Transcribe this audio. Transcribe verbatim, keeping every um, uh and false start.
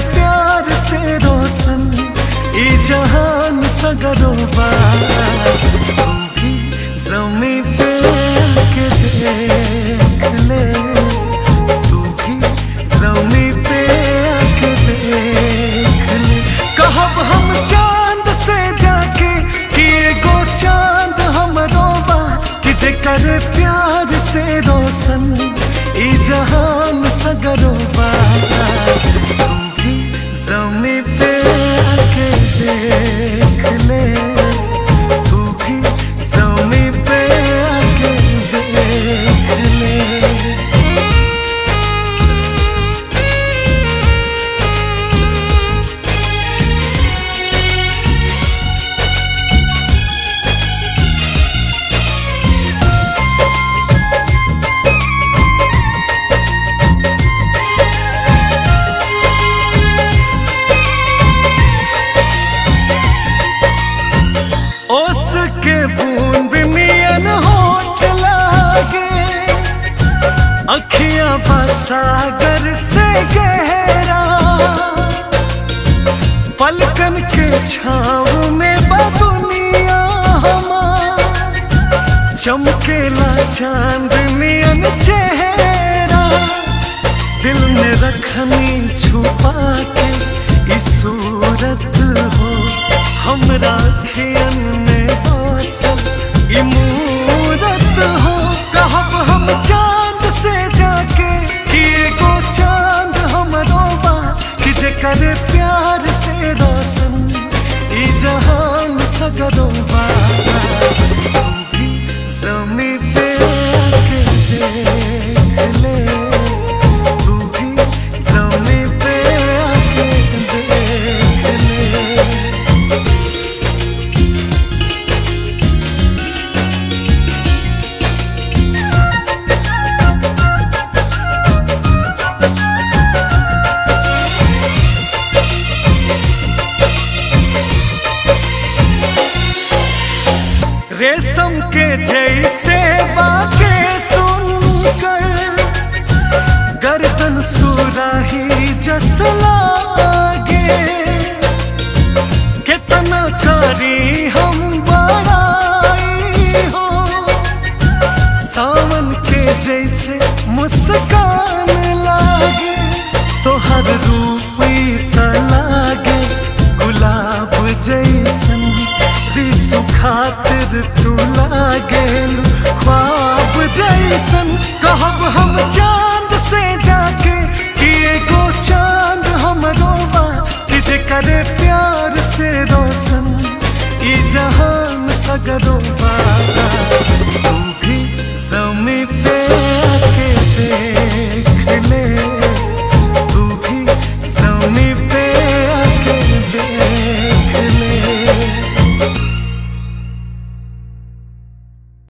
प्यार से रोशन ई जहान सगरो बा। तू भी ज़मी पे आके देख ले, तू भी ज़मी पे आके देख ले। कहब हम चांद से जाके कि एगो चांद हमरो बा, कि जेकर प्यार से रोशन ई जहान सगरो बा। तू भी ज़मी पे आके देख ले, तू भी ज़मी पे आके देख ले। उसके बूंद नियन होठ लागे, अखियां बसागर से गहरा। पलकन के छाँव में बदुनिया हमार, चमकेला चांद नियन चेहरा। दिल में रखनी छुपा के इस सूरत हो, हमरा खियन में बसल ई मूरत हो। कहब हम चांद से जाके कि एगो चांद हमरो बा, कि जेकर प्यार से रोशन ई जहान सगरो बा। तू भी ज़मी पे आके देख ले, तू भी ज़मी पे आके देख ले। रेशम के जैसे बाके सुनकर, गर्दन सुराही जस लागे। कितना करी हम बड़ाई हो, सावन के जैसे मुस्कान लागे। तोहर रूप त लागे गुलाब जैसन, रिसु खातिर तू लागेलू ख्वाब जैसन। कहब हम चांद से जाके कि एगो चांद हमरो बा, कि जेकर प्यार से रोशन ई जहान सगरो बा। तू भी ज़मी पे